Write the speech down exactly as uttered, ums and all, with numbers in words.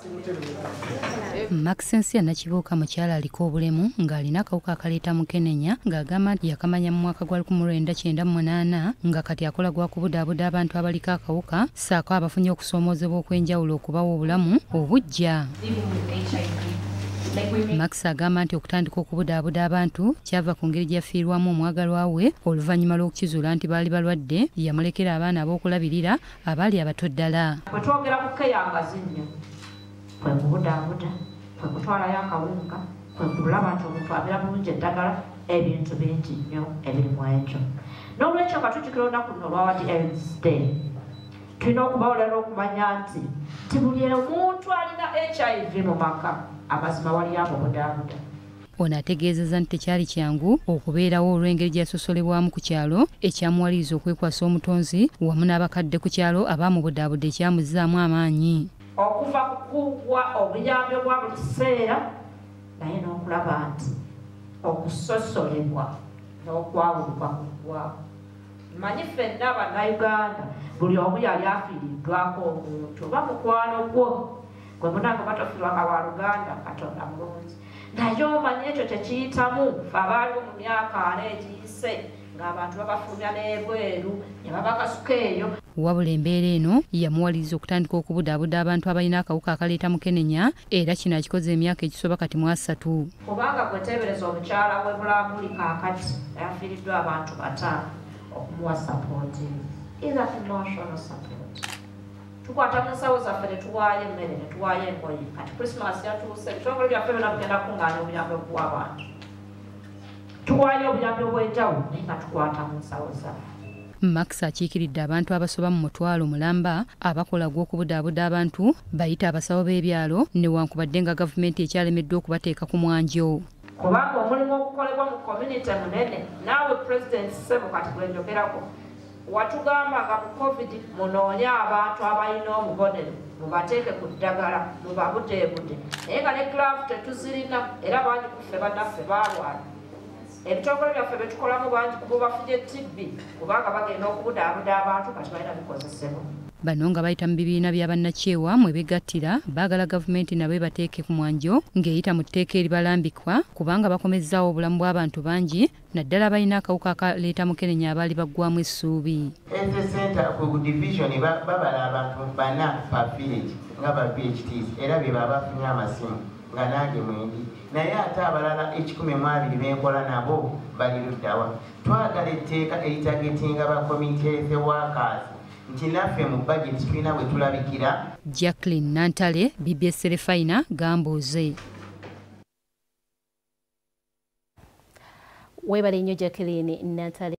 Maxensi anakibuuka mukyala aliko obulemu ng'alina akawuka akaleeta Mukenenya ng'agamba nti yakamanya mu mwaka gwa lukumi lwenda kyenda mu munaana nga kati akola gwa kubudaabuda abantu abaliko akawuka ssaako abafunye okusoomoozebwa okw'enjawulo okubawa obulamu obujja. Max agamba nti okutandika okubudaabuda abantu kyava ku ngeri gyafiirwamu omwagalwa we oluvannyuma lw'okukizuula nti baali balwadde yamulekera abaana ab'okulabirira abaali abato ddala. Bwe twogera ku keyangazi nnyo kwe kubudaabuda kwe kutwalayo akawunga kwe kulaba nti omuntu abeera bulungi eddagala ebintu bingi nnyo ebirimu ekyo. N'olwekyo nga tujjukira olunaku luno olwa World AIDS Day tulina okubawulira okumanya nti nti buli omuntu alina H I V mu maka amazima wali abo budaabuda. Ono ategeezezza nti tekyali kyangu okubeerawo olw'engeri gyasosolebwamu ku kyalo ekyamuwaliriza okwekwasa omutonzi wamu n'abakadde ku kyalo abaamubudaabudde ekyamuzzaamu amaanyi. Okuva ku kuggwa obuyambi obwa buli kiseera naye n'okulaba nti okusosolebwa n'okwawulibwa kuggwaawo. Mmanyi ffenna Bannayuganda buli omu yali afiiriddwako omuntu oba mukwano gwo gwe munange batofiirwanga wa Luganda Katonda mulungi. Naye omanyi ekyo tekiyitamu fe abaaliwo mu myaka ana egiyise ng'abantu babafulumya n'ebweru ne babakasuka eyo. Wabula embeera eno yamuwaliriza okutandika okubudaabuda abantu abalina akawuka akaleeta Mukenenya era kino akikoze emyaka egisoba kati mu asatu. Kubanga gwe teebereza omukyala we Bulamu kaakati yafiiriddwa abantu bataano okumuwa sapooti era emotional support. Tukwata mu nsawo zaffe ne tuwaayo emmere ne tuwaayo engoye kati Christmas yatuuse ebitongole byaffe byonna bigenda kukungaanya obuyambi okuwa abantu. Tuwaayo obuyambi obw'enjawulo naye nga tukwata mu nsawo zaffe. Max akiikiridde abantu abasoba mu mutwalo mulamba abakola gw'okubudaabuda abantu bayita abasawo b'ebyalo newankubadde nga gavumenti ekyalemeddwa okubateeka ku mwanjo. Kubanga omulimu ogukolebwa mu community munene naawe President Ssebo kati gwenjogerako watugamba nga mu COVID munoonye abantu abalina obubonero mubateeke ku ddagala mubabudeebude naye nga ne glove tetuzirina era bangi kuffe bannaffe baalwana. Ebitongole byaffe bye tukolamu bangi kubo bafunye T B kubanga bagenda okubudaabuda abantu kati balina bikozesebwa. Bano nga bayita mu bibiina bya bannakyewa mwe begattira baagala gavumenti nabo bateeke ku mwanjo ng'eyita mu tteeka eribalambikwa kubanga bakomezzaawo obulamu bw'abantu bangi naddala balina akawuka akaleeta Mukenenya abaali baggwamu essuubi. Center ku division babala abantu bana per village nga ba P H Ts era be baba bafunye amasimu nga nange mwendi naye ate abalala ekikumi mu abiri benkola nabo bali luddawa. Twagala etteeka eritagetinga ba community health workers nti naffe mu budget tulina bwe tulabikira. Jacqueline Nantale, B B S Terefayina, Gambuuze. Weebale nnyo Jacqueline Nantale.